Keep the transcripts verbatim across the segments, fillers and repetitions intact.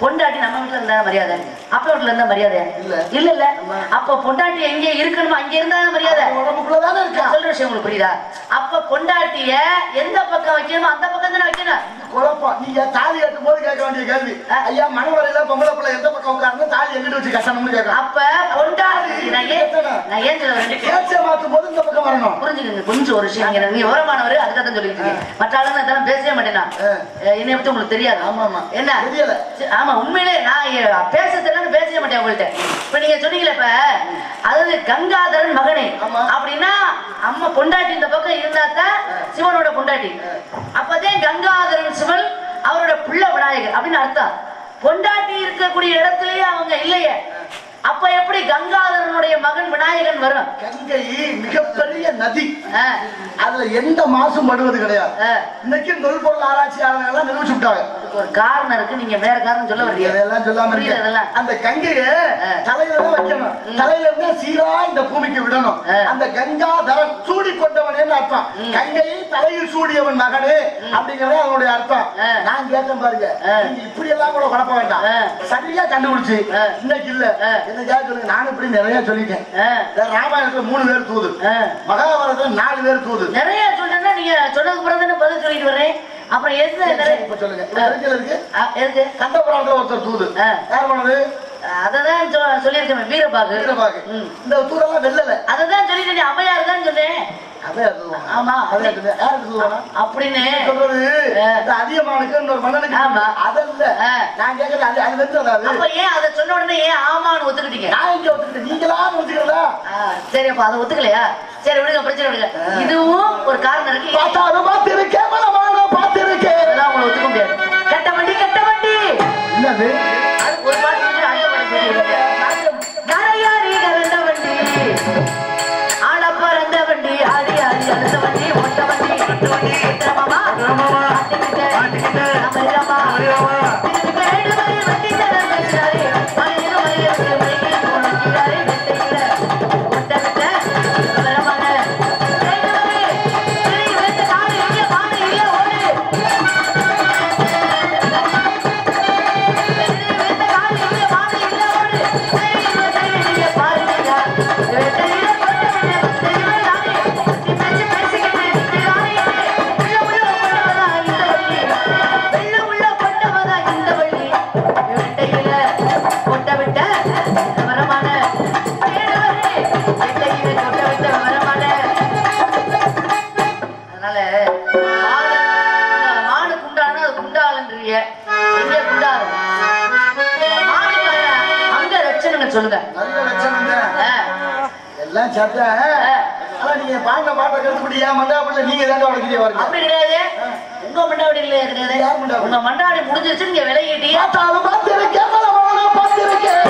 பொண்டாட்டி நம்ம வீட்டுல இருந்தா மரியாதை, அப்பா வீட்டுல இருந்தா மரியாதை இல்ல இல்ல இல்ல. அப்ப பொண்டாட்டி எங்க இருக்கணுமோ அங்க இருந்தா மரியாதை. உடம்புக்குள்ளதானே இருக்கா? சொல்ற விஷயம் உங்களுக்கு புரியுதா? அப்ப பொண்டாட்டிய எந்த பக்கம் வைக்கணுமோ அந்த பக்கம் தானே வைக்கணும். குழப்பம். நீங்க தாலி கட்டும் போது கேட்க வேண்டிய கேள்வி, ஐயா மனவரையில பொம்பளை பிள்ளை எந்த பக்கம் உட்கார்ந்து தாலி எங்கிட்ட வச்சு கட்டணும்னு கேட்கணும். அப்ப பொண்டாட்டி நான் ஏன் நான் ஏன் சொல்றேன், பேச்சை மாத்தும் போது இந்த பக்கம் வரணும். புரிஞ்சுக்கங்க கொஞ்சம் ஒரு விஷயம். நீங்க விவரமானவரு அதுக்காக தான் சொல்லிருக்கீங்க. மற்ற ஆளுங்க இதெல்லாம் பேசவே மாட்டேனா, என்னை பத்தி உங்களுக்கு தெரியாது. ஆமா ஆமா என்ன தெரியல. ஆமா உண்மையிலே நான் பேச தெரியலன்னு பேசவே மாட்டேன் உங்கள்கிட்ட. இப்ப நீங்க சொன்னீங்களே இப்ப அதாவது கங்காதரன் மகனே அப்படின்னா அம்மா பொண்டாட்டி இந்த பக்கம் இருந்தா தான் சிவனோட பொண்டாட்டி. அப்பதே கங்காதரன் சிவன் அவரோட பிள்ளை விநாயகர் அப்படின்னு அர்த்தம். பொண்டாட்டி இருக்கக்கூடிய இடத்துலயே அவங்க இல்லையே, அப்ப எப்படி கங்காதரனுடைய மகன் விநாயகன் வரும்? கங்கை மிகப்பெரிய நதி, அதுல எந்த மாசும் படுவது கிடையாது. இன்னைக்கு தொல்பொருள் ஆராய்ச்சியாளர்கள் எல்லாம் நிரூபிச்சு விட்டாங்க. ஒரு காரணம் இருக்கு, நீங்க வேற காரணம் சொல்ல வரீங்க. அதெல்லாம் சொல்லாம இருக்கு. அந்த கங்கையை தலையில தான் வைக்கணும், தலையில இருந்து சீரா இந்த பூமிக்கு விடணும். அந்த கங்காதரன் சூடி கொண்டவனேன்னு அர்த்தம். கங்கையை தலையில் சூடியவன் மகனே அப்படிங்கறது அதனுடைய அர்த்தம். நான் கேட்டேன் பாருங்க, நீங்க இப்படி எல்லாம் கூட குழப்ப வேண்டாம், சரியா கண்டுபிடிச்சு இன்னைக்கு இல்ல நானும் இப்படி நிறைய சொல்லிட்டேன். ராமாயணத்துல மூணு பேர் தூது, மகாபாரதத்துல நாலு பேர் தூது. நிறைய சொன்னா நீங்க சொன்னதுக்கு பிறகு பதில் சொல்லிட்டு வரேன். அப்புறம் எது சொல்லுங்க இருக்கு. கந்த புராணத்துல ஒருத்தர் தூது, யார் பண்ணது? அததான் சொல்லியிருக்கேன், வீரபாகு. வீரபாகு இந்த தூதெல்லாம் வெல்லல, அததான் சொல்லிட்டு அவையாரு தான் சொன்னேன். ஆமா அப்படின்னு சொல்றது அதிகமானுக்கு இன்னொரு மன்னனுக்கு. ஆமா அதல்ல நான் கேட்கறது அது அது வந்து அதாவது. அப்ப ஏன் அதை சொன்ன உடனே ஏன் ஆமான்னு ஒத்துக்கிட்டீங்க? நான் இங்க ஒத்துக்கிட்டேன், நீங்களா ஒத்துக்கிறதா? சரி அப்ப அதை ஒத்துக்கலையா? சரி விடுங்க, பிரச்சனை விடுங்க. இதுவும் ஒரு காரணம் இருக்கு. பார்த்தாலும் பார்த்திருக்கேன், மனமான பார்த்திருக்கேன், அதெல்லாம் உங்களை ஒத்துக்க முடியாது. கட்ட வண்டி கட்ட வண்டி என்னது? அது ஒரு பாட்டு அடுத்த பாட்டு யாரையாரி கரண்ட வண்டி ஆள பறந்த வண்டி ஆடி ஆடி அடுத்த வண்டி ஒட்ட வண்டி கட்ட வண்டி மாமா சொல்லுங்க. எல்லாம் சட்டை. ஆனா நீங்க பாண்ட பாட்ட கட்டுப்படியா மண்டாபுள்ள நீங்க தான் உடைக்கிட்டே வரீங்க. அப்படி கிடையாது, உங்க மண்டாடி இல்லையா கிடையாது. யார் மண்டாடி? உங்க மண்டாடி முடிஞ்சிருச்சு, நீங்க விலகிட்டீங்க. பார்த்தாலும் பார்த்திருக்கேன், மனமான பார்த்திருக்கேன்.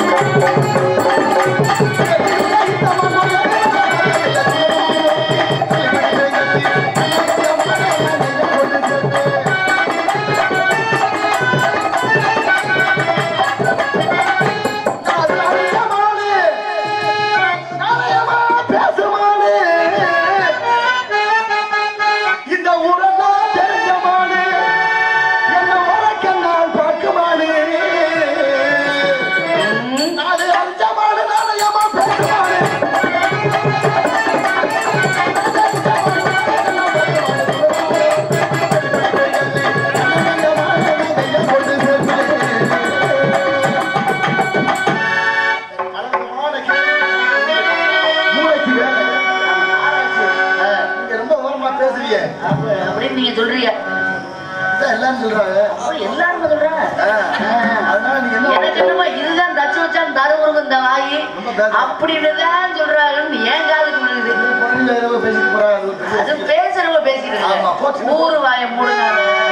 அப்படின்னு நீங்க சொல்றீங்க. எல்லாரும் சொல்றாங்க, எல்லாரும் சொல்றாங்க. அதனால நீங்க எனக்கு என்னமோ இதுதான் தச்சு வச்சா தருவருக்கு இந்த வாயி அப்படின்னுதான் சொல்றாங்கன்னு ஏன் காதுக்கு விழுகுது. பேசிட்டு போறாங்க, அது பேசுறவங்க பேசிட்டு ஊரு வாய மூடுங்க,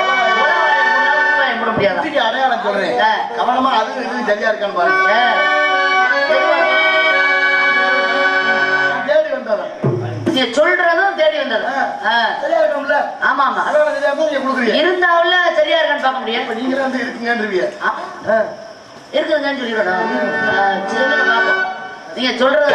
மூட முடியாது. அடையாளம் சொல்றேன், கவனமா அது இது சரியா இருக்கான்னு பாருங்க. தேடி வந்தவன் சொல்றதும் தேடி வந்தது சரியா இருக்கும்ல. ஆமா ஆமா இருந்தாவுல சரியா இருக்கான்னு பார்க்க முடியாது. நீங்க வந்து இருக்குங்கன்றீங்க, இருக்குதுங்கன்னு சொல்லிடணும். நீங்க சொல்றது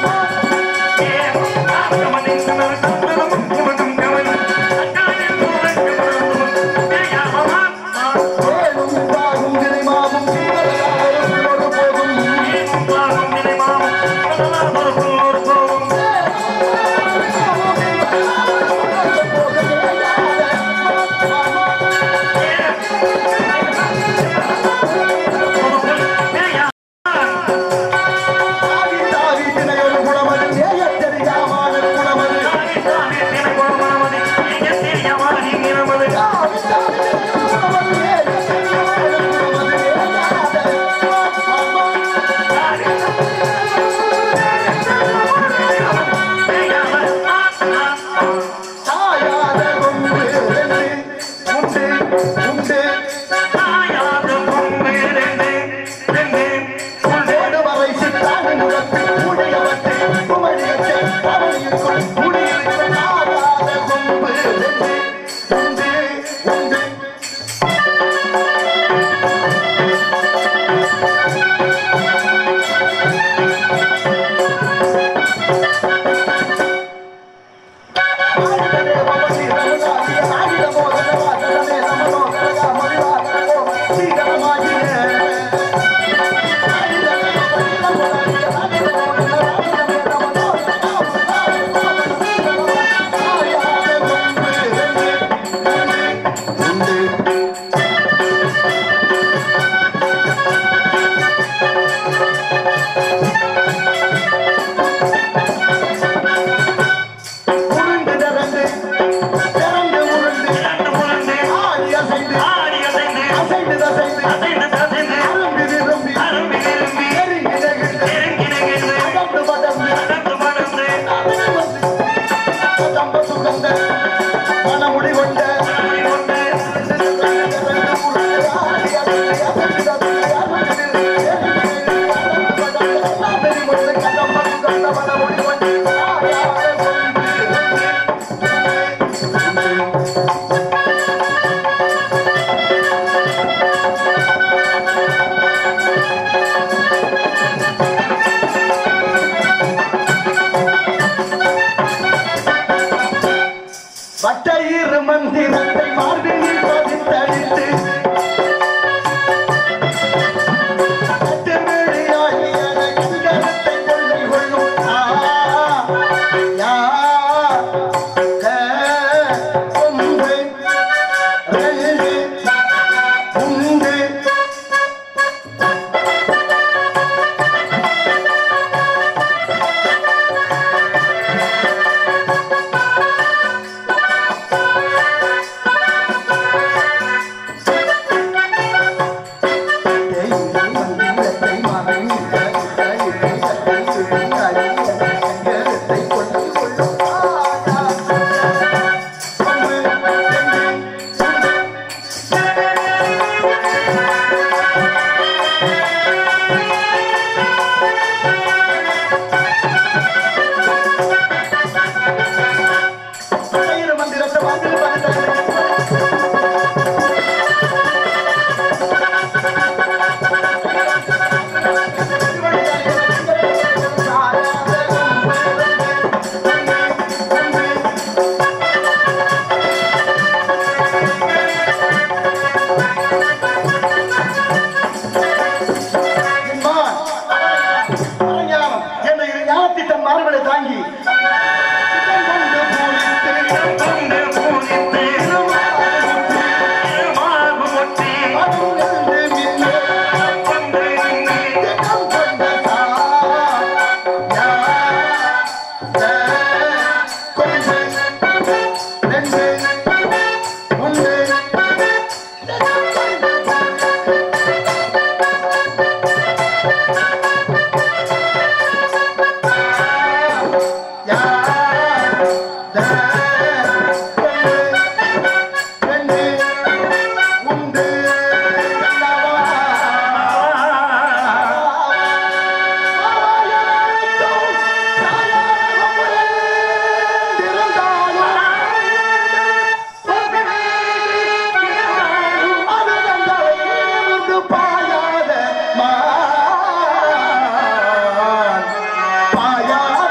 பாயா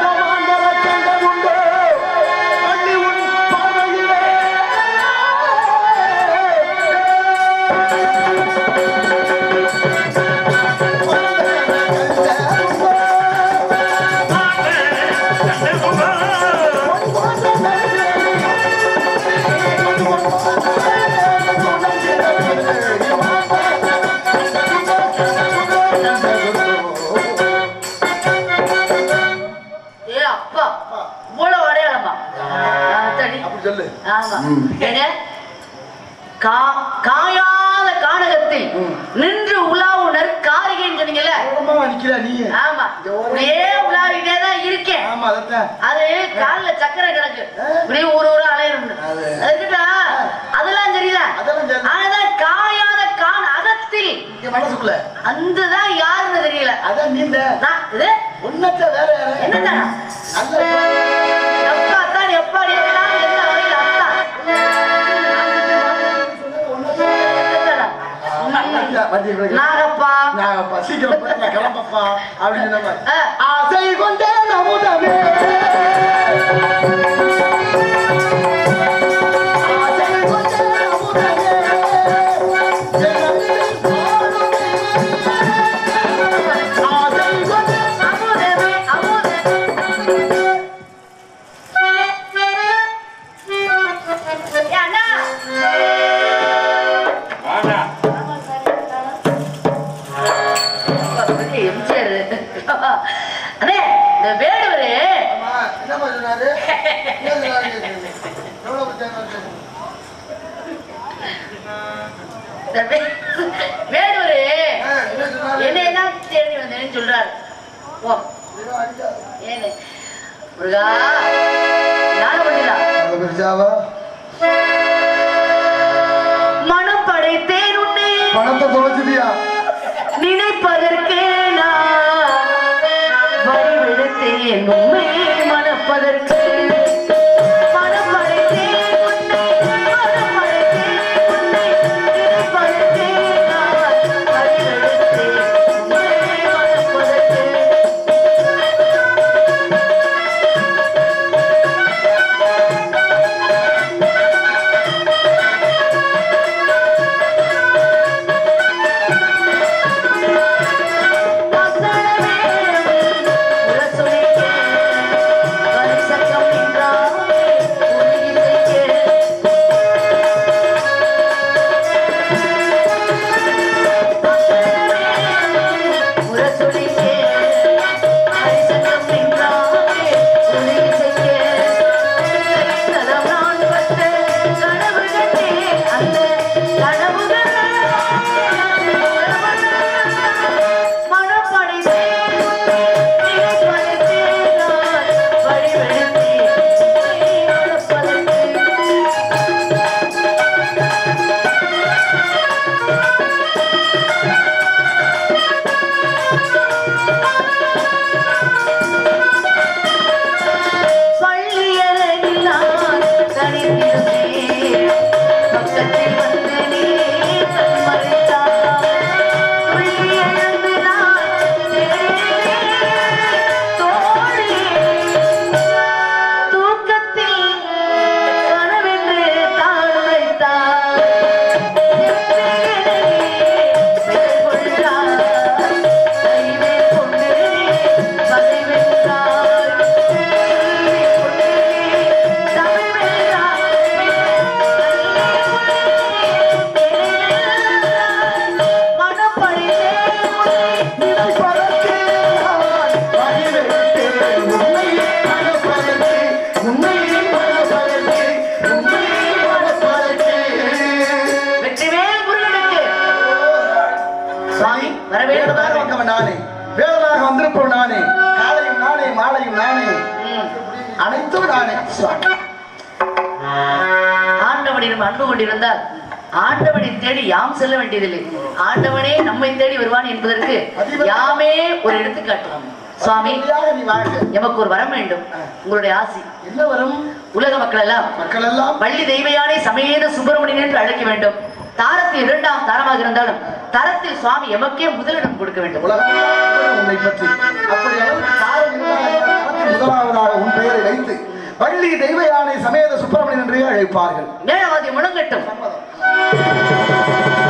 அப்பா இவ்வளவு அடையாளமா அப்படி சொல்லு. ஆமா ஏங்க காயாத கானகத்தில் நின்று உலாவுனர் காரிகைன்னு சொன்னீங்கல்ல. ஆமா அப்படியே உலாவிட்டே தான் இருக்கேன். அது கால்ல சக்கரை கிடக்கு இப்படியே ஒரு ஒரு அலையணும். அதுக்கிட்டா அதெல்லாம் தெரியல. அதுதான் காயாத கான் அகத்தில் மனசுக்குள்ள அந்ததான் யாருன்னு தெரியல. அதான் நீங்க இது உன்னத்த வேற என்னடா எப்பா தான் எப்பாடி எல்லாம் என்ன வரையில் அத்தான் நாகப்பா நாகப்பா சீக்கிரம் கிளம்பப்பா அப்படின்னு ஆசை கொண்டே நமுதமே வேடூரு என்ன தேடி வந்தேன்னு சொல்றாரு. முருகா மனம் படைத்தேன் உன்னை பணத்தை தொலைச்சிட்டியா நினைப்பதற்கு நான் வடிவெடுத்தேன் உண்மை மனப்பதற்கு ஆண்டவனிடம் அன்பு கொண்டிருந்தால் ஆண்டவனை தேடி யாம் செல்ல வேண்டியதில்லை. ஆண்டவனே நம்மை தேடி வருவான் என்பதற்கு யாமே ஒரு எடுத்துக்காட்டு. சுவாமி எமக்கு ஒரு வரம் வேண்டும். உங்களுடைய ஆசி என்ன வரும்? உலக மக்கள் எல்லாம் மக்கள் எல்லாம் வள்ளி தெய்வயானை சமேத சுப்பிரமணியன் என்று அழைக்க வேண்டும். தாரத்தில் இரண்டாம் தாரமாக இருந்தாலும் தரத்தில் சுவாமி எமக்கே முதலிடம் கொடுக்க வேண்டும். உன்னை பற்றி அப்படி முதலாவதாக உன் பெயரை வைத்து வள்ளி தெய்வயானை சமேத சுப்பிரமணியன் என்றே அழைப்பார்கள். நேரவாதி முழங்கட்டும்.